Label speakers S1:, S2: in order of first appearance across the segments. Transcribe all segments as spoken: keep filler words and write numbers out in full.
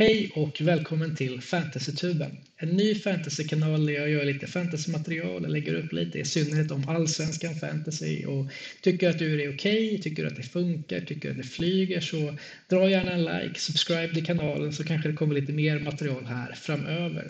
S1: Hej och välkommen till Fantasytuben. En ny fantasykanal där jag gör lite fantasymaterial och lägger upp lite i synnerhet om allsvenskan fantasy. Och tycker att du är okej, tycker att det funkar, tycker att det flyger, så dra gärna en like, subscribe till kanalen, så kanske det kommer lite mer material här framöver.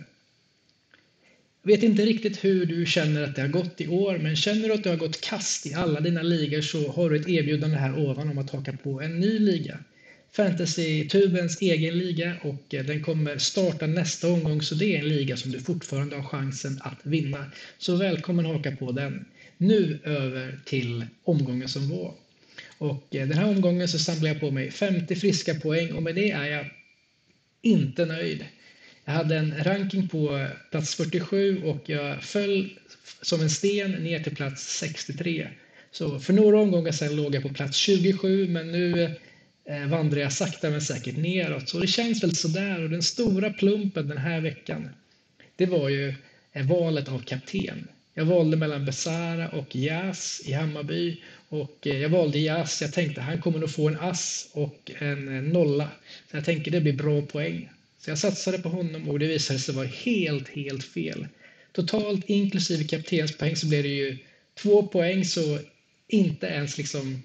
S1: Jag vet inte riktigt hur du känner att det har gått i år, men känner du att det har gått kast i alla dina ligor så har du ett erbjudande här ovan om att haka på en ny liga. Fantasytubens egen liga, och den kommer starta nästa omgång, så det är en liga som du fortfarande har chansen att vinna. Så välkommen haka på den. Nu över till omgången som var. Och den här omgången så samlar jag på mig femtio friska poäng, och med det är jag inte nöjd. Jag hade en ranking på plats fyrtiosju och jag föll som en sten ner till plats sextiotre. Så för några omgångar sedan låg jag på plats tjugosju, men nu vandrar jag sakta men säkert neråt. Så det känns väl sådär, och den stora plumpen den här veckan, det var ju valet av kapten. Jag valde mellan Besara och Jas i Hammarby, och jag valde Jas. Jag tänkte han kommer nog få en ass och en nolla. Så jag tänkte det blir bra poäng. Så jag satsade på honom, och det visade sig vara helt, helt fel. Totalt inklusive kaptenspoäng så blev det ju två poäng, så inte ens liksom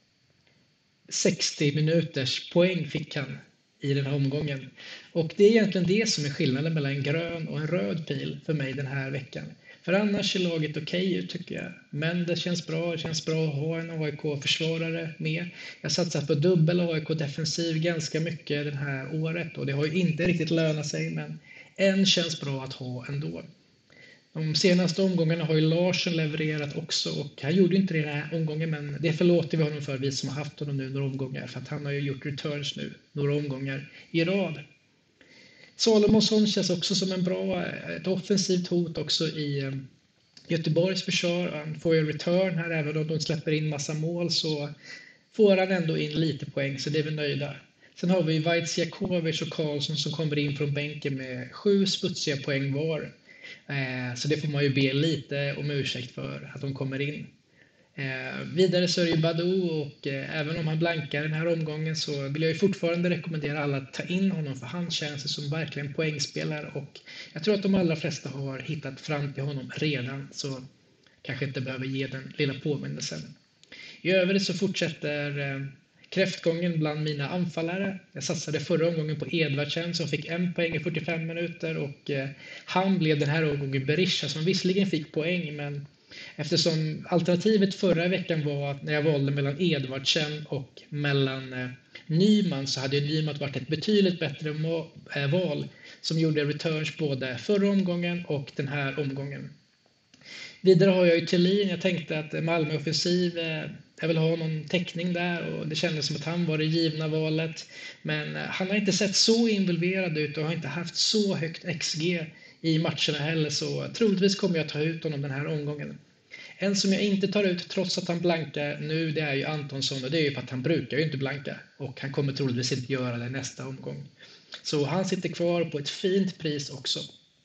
S1: sextio minuters poäng fick han i den här omgången. Och det är egentligen det som är skillnaden mellan en grön och en röd pil för mig den här veckan. För annars är laget okej ut tycker jag. Men det känns bra, det känns bra att ha en A I K-försvarare med. Jag satsar på dubbel A I K-defensiv ganska mycket den här året, och det har ju inte riktigt lönat sig, men en känns bra att ha ändå. De senaste omgångarna har ju Larsen levererat också, och han gjorde inte det den här omgången, men det förlåter vi honom för, vi som har haft honom nu några omgångar, för att han har ju gjort returns nu några omgångar i rad. Salomonsson känns också som en bra, ett offensivt hot också i Göteborgs försvar. Han får ju return här, även om de släpper in massa mål så får han ändå in lite poäng, så det är vi nöjda. Sen har vi Vaitsiakovic och Karlsson som kommer in från bänken med sju sputsiga poäng var. Så det får man ju be lite om ursäkt för att de kommer in. Vidare så är det ju Badou, och även om han blankar den här omgången så vill jag ju fortfarande rekommendera alla att ta in honom, för han känns som verkligen poängspelare, och jag tror att de allra flesta har hittat fram till honom redan, så kanske inte behöver ge den lilla påminnelsen. I övrigt så fortsätter kräftgången bland mina anfallare. Jag satsade förra omgången på Edvardsen som fick en poäng i fyrtiofem minuter, och han blev den här omgången Berisha som visserligen fick poäng, men eftersom alternativet förra veckan var att när jag valde mellan Edvardsen och mellan Nyman, så hade Nyman varit ett betydligt bättre val som gjorde returns både förra omgången och den här omgången. Vidare har jag ju Thelin. Jag tänkte att Malmö offensiv, jag vill ha någon täckning där, och det kändes som att han var det givna valet. Men han har inte sett så involverad ut och har inte haft så högt X G i matcherna heller, så troligtvis kommer jag ta ut honom den här omgången. En som jag inte tar ut trots att han blankar nu, det är ju Antonsson, och det är ju för att han brukar ju inte blanka, och han kommer troligtvis inte göra det nästa omgång. Så han sitter kvar på ett fint pris också.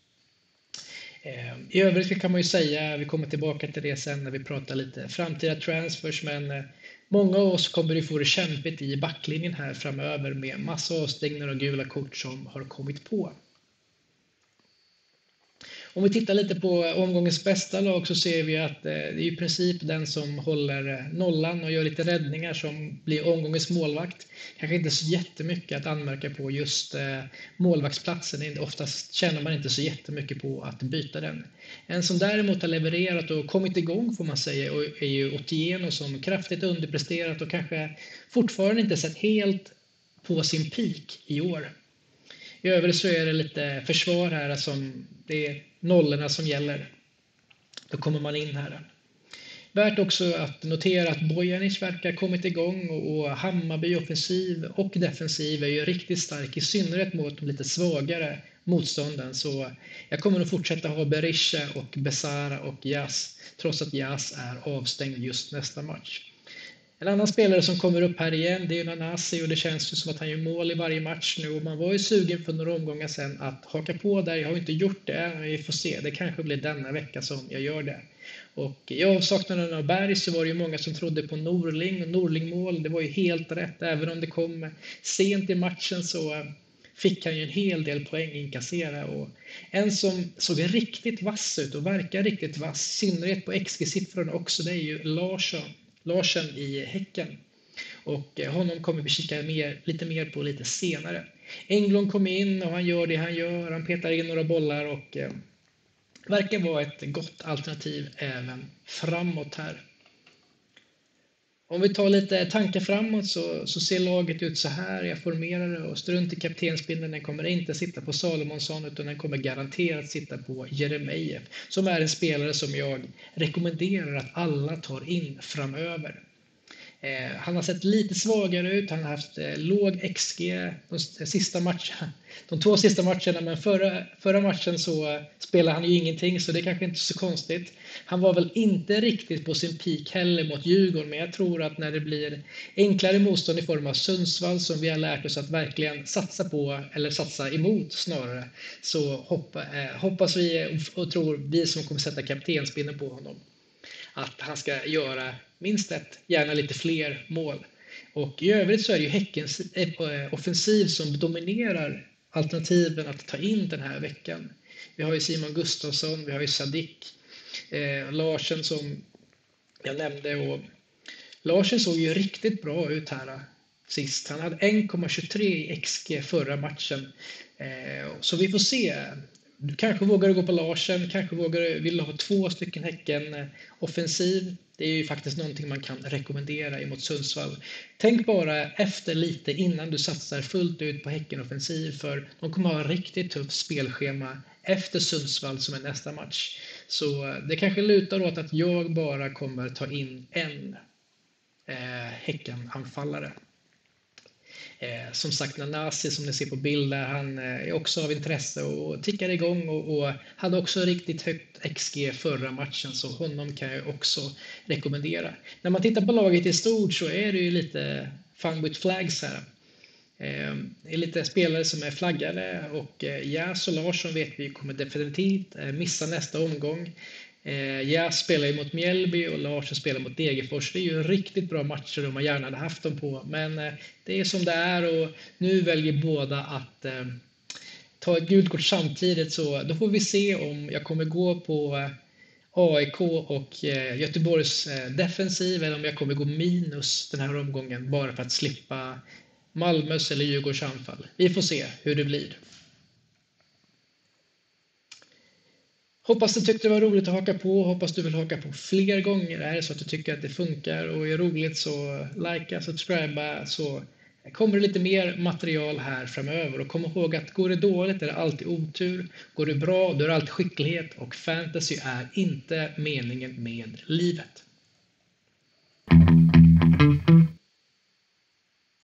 S1: I övrigt kan man ju säga, vi kommer tillbaka till det sen när vi pratar lite framtida transfers, men många av oss kommer ju få det kämpigt i backlinjen här framöver med massa avstängningar och gula kort som har kommit på. Om vi tittar lite på omgångens bästa lag så ser vi att det är i princip den som håller nollan och gör lite räddningar som blir omgångens målvakt. Kanske inte så jättemycket att anmärka på just målvaktsplatsen. Oftast känner man inte så jättemycket på att byta den. En som däremot har levererat och kommit igång får man säga är ju Otieno, som kraftigt underpresterat och kanske fortfarande inte sett helt på sin peak i år. I övrigt så är det lite försvar här som det är nollorna som gäller. Då kommer man in här. Värt också att notera att Bojanic verkar ha kommit igång, och Hammarby offensiv och defensiv är ju riktigt stark, i synnerhet mot de lite svagare motstånden. Så jag kommer att fortsätta ha Berisha och Besara och Jas, trots att Jas är avstängd just nästa match. En annan spelare som kommer upp här igen, det är Nanasi, och det känns ju som att han gör mål i varje match nu, och man var ju sugen för några omgångar sedan att haka på där. Jag har inte gjort det, vi får se, det kanske blir denna vecka som jag gör det. Och i avsaknaden av Berg så var det ju många som trodde på Norling, och Norling mål, det var ju helt rätt, även om det kom sent i matchen så fick han ju en hel del poäng inkassera. Och en som såg riktigt vass ut och verkar riktigt vass, synnerhet på X G-siffrorna också, det är ju Larsson, Larsen i Häcken. Och honom kommer vi kika mer, lite mer på lite senare. Englund kom in och han gör det han gör. Han petar in några bollar och eh, verkar vara ett gott alternativ även framåt här. Om vi tar lite tankar framåt så, så ser laget ut så här. Jag formerar det och strunt i kaptensbindeln. Den kommer inte sitta på Salomonsson utan den kommer garanterat sitta på Jeremejeff. Som är en spelare som jag rekommenderar att alla tar in framöver. Eh, han har sett lite svagare ut, han har haft eh, låg X G de, sista matcherna, de två sista matcherna, men förra, förra matchen så eh, spelade han ju ingenting, så det är kanske inte så konstigt. Han var väl inte riktigt på sin peak heller mot Djurgården, men jag tror att när det blir enklare motstånd i form av Sundsvall som vi har lärt oss att verkligen satsa på, eller satsa emot snarare, så hoppa, eh, hoppas vi och, och tror vi som kommer sätta kaptensbindeln på honom att han ska göra minst ett, gärna lite fler mål. Och i övrigt så är det ju Häckens offensiv som dominerar alternativen att ta in den här veckan. Vi har ju Simon Gustafsson, vi har ju Sadik, eh, Larsen som jag nämnde. Och Larsen såg ju riktigt bra ut här sist. Han hade en komma tjugotre i X G förra matchen. Eh, så vi får se. Du kanske vågar gå på Larsen, kanske vågar vill ha två stycken Häcken offensiv. Det är ju faktiskt någonting man kan rekommendera emot Sundsvall. Tänk bara efter lite innan du satsar fullt ut på Häcken offensiv, för de kommer ha ett riktigt tufft spelschema efter Sundsvall som är nästa match. Så det kanske lutar åt att jag bara kommer ta in en eh, Häcken-anfallare. Eh, som sagt, Nanasi som ni ser på bild där, han eh, är också av intresse och tickar igång och, och hade också riktigt högt X G förra matchen, så honom kan jag också rekommendera. När man tittar på laget i stort så är det ju lite fun with flags här. Eh, det är lite spelare som är flaggade och eh, Jäs och Larsson vet vi kommer definitivt eh, missa nästa omgång. Eh, Jäs spelar ju mot Mjällby och Larsson spelar mot Degerfors. Det är ju riktigt bra matcher de man gärna hade haft dem på. Men eh, det är som det är och nu väljer båda att eh, ta ett gult kort samtidigt. Så då får vi se om jag kommer gå på eh, A I K och eh, Göteborgs eh, defensiv eller om jag kommer gå minus den här omgången bara för att slippa Malmös eller Djurgårds anfall. Vi får se hur det blir. Hoppas du tyckte det var roligt att haka på. Hoppas du vill haka på fler gånger. Är det så att du tycker att det funkar och är roligt så likea, subscriba, så kommer det lite mer material här framöver. Och kom ihåg att går det dåligt är det alltid otur. Går det bra då är det alltid skicklighet, och fantasy är inte meningen med livet.